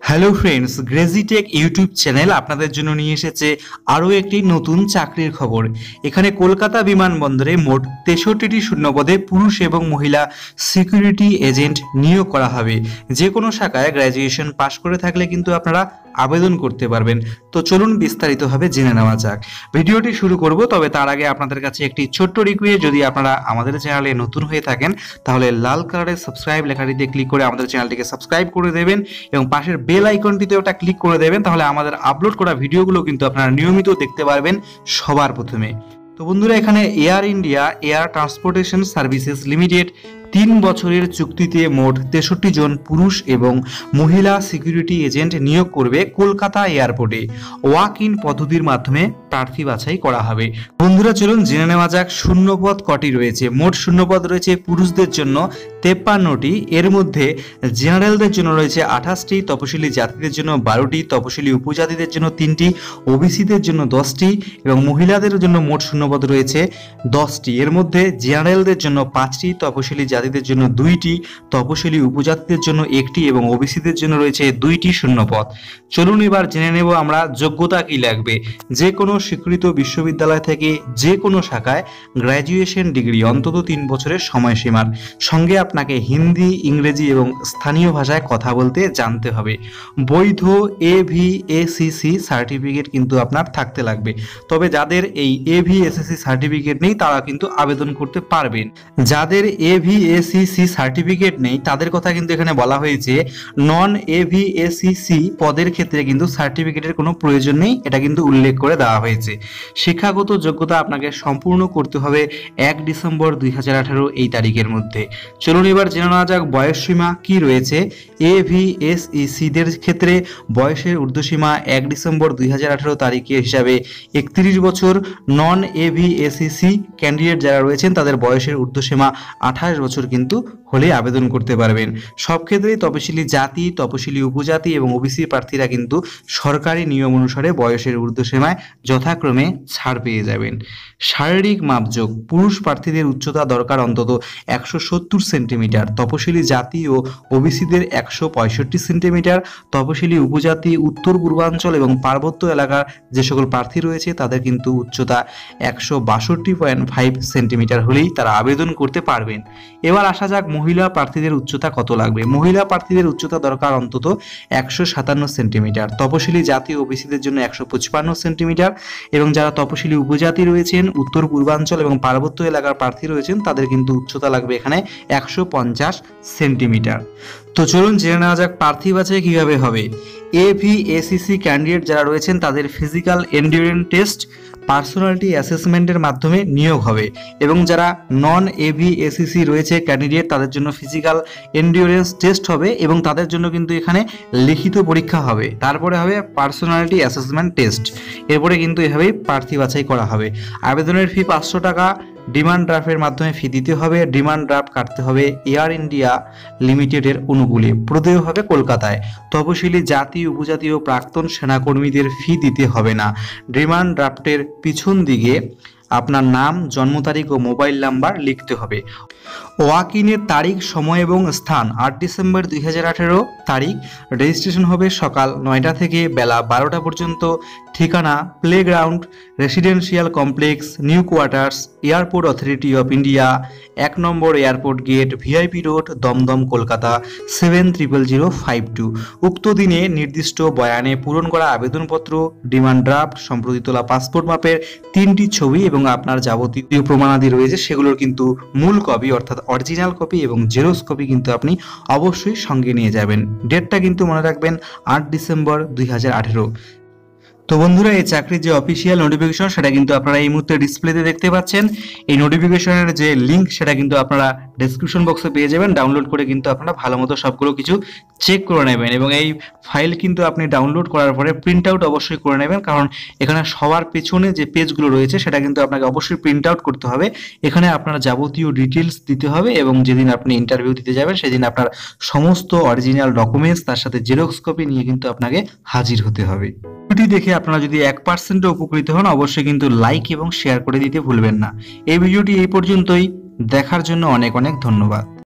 Hello friends, গ্রেজিটেক YouTube channel আপনাদের জন্য নিয়ে এসেছে আরও একটি নতুন চাকরির খবর। এখানে কলকাতা বিমানবন্দরে মোট 63টি শূন্যপদে পুরুষ এবং মহিলা সিকিউরিটি এজেন্ট নিয়োগ করা হবে। যে কোনো শাখায় গ্র্যাজুয়েশন পাশ করে থাকলে কিন্তু আপনারা আবেদন করতে পারবেন। তো চলুন বিস্তারিতভাবে জেনে নেওয়া যাক। ভিডিওটি শুরু করব, তবে তার আগে আপনাদের কাছে একটি ছোট্ট রিকোয়েস্ট, যদি আপনারা আমাদের চ্যানেলে নতুন হয়ে থাকেন তাহলে লাল কালারের সাবস্ক্রাইব লেখাটিতে ক্লিক করে আমাদের চ্যানেলটিকে সাবস্ক্রাইব করে দেবেন এবং পাশের বেল আইকনটিতে ওটা ক্লিক করে দেবেন। তাহলে আমাদের আপলোড করা ভিডিওগুলো কিন্তু আপনারা নিয়মিত দেখতে পারবেন সবার প্রথমে। তো বন্ধুরা, এখানে Air India air transportation services limited 3 বছরের চুক্তিতে মোট 63 জন পুরুষ এবং মহিলা সিকিউরিটি এজেন্ট নিয়োগ করবে কলকাতা এয়ারপোর্টে। ওয়াক ইন পদ্ধতির মাধ্যমে প্রার্থী বাছাই করা হবে। বন্ধুরা, চলুন জেনে নেওয়া যাক শূন্যপদ কটি রয়েছে। মোট শূন্যপদ রয়েছে পুরুষদের জন্য 53টি, এর মধ্যে জেনারেলদের জন্য রয়েছে 28টি, তপশিলি জাতিদের জন্য 12টি, তপশিলি উপজাতিদের জন্য 3টি, ওবিসিদের জন্য 10টি এবং মহিলাদের জন্য মোট শূন্যপদ রয়েছে 10টি। এর মধ্যে জেনারেলদের জন্য 5টি, তপশিলি জাতিদের জন্য 2টি, তপশিলি উপজাতিদের জন্য 1টি এবং ওবিসিদের জন্য রয়েছে 2টি শূন্যপদ। চলুন এবার জেনে নেব আমরা যোগ্যতা কি লাগবে। যে কোনো স্বীকৃত বিশ্ববিদ্যালয় থেকে যে কোনো শাখায় গ্র্যাজুয়েশন ডিগ্রি অন্তত 3 বছরের সময়সীমার সঙ্গে আপনাকে হিন্দি, ইংরেজি এবং স্থানীয় ভাষায় কথা বলতে জানতে হবে। বৈধ এভিএসিসি সার্টিফিকেট কিন্তু আপনার থাকতে লাগবে। তবে যাদের এই এভিএসিসি সার্টিফিকেট নেই তারা কিন্তু আবেদন করতে পারবেন। যাদের এভিএসিসি সার্টিফিকেট নেই তাদের কথা কিন্তু এখানে বলা হয়েছে। নন এভিএসিসি পদের ক্ষেত্রে কিন্তু সার্টিফিকেটের কোনো প্রয়োজন নেই, এটা কিন্তু উল্লেখ করে দেওয়া হয়েছে। শিক্ষাগত যোগ্যতা আপনাকে সম্পূর্ণ করতে হবে 1 ডিসেম্বর 2018 এই তারিখের মধ্যে। চলুন এবার জেনে নেওয়া যাক বয়সসীমা কি রয়েছে। এভিএসইসিদের ক্ষেত্রে বয়সের ঊর্ধ্বসীমা 1 ডিসেম্বর 2018 তারিখে হিসাবে 31 বছর। নন এভিএসইসি ক্যান্ডিডেট যারা রয়েছেন তাদের বয়সের ঊর্ধ্বসীমা 28 বছর কিন্তু হলে আবেদন করতে পারবেন। সব ক্ষেত্রেই তপশিলি জাতি, তপশিলি উপজাতি এবং ওবিসি প্রার্থীরা কিন্তু সরকারি নিয়ম অনুসারে বয়সের ঊর্ধ্বসীমায় যথাক্রমে ছাড় পেয়ে যাবেন। শারীরিক মাপযোগ, পুরুষ প্রার্থীদের উচ্চতা দরকার অন্তত 170 সেন্টিমিটার, তপশিলি জাতি ও ওবিসিদের 165 সেন্টিমিটার, তপশিলি উপজাতি, উত্তর পূর্বাঞ্চল এবং পার্বত্য এলাকার যে সকল প্রার্থী রয়েছে তাদের কিন্তু উচ্চতা 162.5 সেন্টিমিটার হলেই তারা আবেদন করতে পারবেন। এবার আসা যাক মহিলা প্রার্থীদের উচ্চতা কত লাগবে। মহিলা প্রার্থীদের উচ্চতা দরকার অন্তত 157 সেন্টিমিটার, তপশিলি জাতি ও ওবিসিদের জন্য 155 সেন্টিমিটার এবং যারা তপশিলি উপজাতি রয়েছেন, উত্তর পূর্বাঞ্চল এবং পার্বত্য এলাকার প্রার্থী রয়েছেন তাদের কিন্তু উচ্চতা লাগবে এখানে 150 সেন্টিমিটার। তো চলুন জেনে নেওয়া যাক প্রার্থী বাছাই কিভাবে হবে। এভিএসিসি ক্যান্ডিডেট যারা রয়েছেন তাদের ফিজিক্যাল এন্ডিউরেন্স টেস্ট, পার্সোনালিটি অ্যাসেসমেন্টের মাধ্যমে নিয়োগ হবে এবং যারা নন এভিএসিসি রয়েছে ক্যান্ডিডেট তাদের জন্য ফিজিক্যাল এন্ডিউরেন্স টেস্ট হবে এবং তাদের জন্য কিন্তু এখানে লিখিত পরীক্ষা হবে। তারপরে হবে পার্সোনালিটি অ্যাসেসমেন্ট টেস্ট। এরপরে কিন্তু এভাবেই প্রার্থী বাছাই করা হবে। আবেদনের ফি 500 টাকা। ডিমান্ড ড্রাফটের মাধ্যমে ফি দিতে হবে। ডিমান্ড ড্রাফট কাটতে হবে এয়ার ইন্ডিয়া লিমিটেডের অনুকূলে। প্রদেয় হবে কলকাতায়। তপশিলি জাতি, উপজাতি ও প্রাক্তন সেনাকর্মীদের ফি দিতে হবে না। ডিমান্ড ড্রাফটের পিছন দিকে আপনার নাম, জন্ম তারিখ ও মোবাইল নাম্বার লিখতে হবে। ওয়াক ইনের তারিখ, সময় এবং স্থান 8 ডিসেম্বর 2018 তারিখ। রেজিস্ট্রেশন হবে সকাল 9টা থেকে বেলা 12টা পর্যন্ত। ঠিকানা playground, residential complex, new quarters, airport authority of India, 1 নম্বর airport gate, VIP road, Dumdum, Kolkata 700052। উক্ত দিনে নির্দিষ্ট বয়ানে পূরণ করা আবেদনপত্র, ডিমান্ড ড্রাফট, সম্প্রতি তোলা পাসপোর্ট মাপের 3টি ছবি এবং আপনার যাবতীয় প্রমাণাদি রয়েছে সেগুলোর কিন্তু মূল কপি অর্থাৎ অরিজিনাল কপি এবং জেরক্স কপি কিন্তু আপনি অবশ্যই সঙ্গে নিয়ে যাবেন। ডেটটা কিন্তু মনে রাখবেন 8 ডিসেম্বর 2018। তো বন্ধুরা, এই চাকরির যে অফিসিয়াল নোটিফিকেশন সেটা কিন্তু আপনারা এই মুহূর্তে ডিসপ্লেতে দেখতে পাচ্ছেন। এই নোটিফিকেশনের যে লিঙ্ক সেটা কিন্তু আপনারা ডেসক্রিপশন বক্সে পেয়ে যাবেন। ডাউনলোড করে কিন্তু আপনারা ভালো মতো সবগুলো কিছু চেক করে নেবেন এবং এই ফাইল কিন্তু আপনি ডাউনলোড করার পরে প্রিন্ট আউট অবশ্যই করে নেবেন, কারণ এখানে সবার পেছনে যে পেজগুলো রয়েছে সেটা কিন্তু আপনাকে অবশ্যই প্রিন্ট আউট করতে হবে। এখানে আপনার যাবতীয় ডিটেলস দিতে হবে এবং যেদিন আপনি ইন্টারভিউ দিতে যাবেন সেদিন আপনার সমস্ত অরিজিনাল ডকুমেন্টস তার সাথে জেরক্স কপি নিয়ে কিন্তু আপনাকে হাজির হতে হবে। ভিডিওটি দেখে আপনারা যদি 1% উপকৃত হন অবশ্যই কিন্তু লাইক এবং শেয়ার করে দিতে ভুলবেন না। এই ভিডিওটি এই পর্যন্তই। দেখার জন্য অনেক অনেক ধন্যবাদ।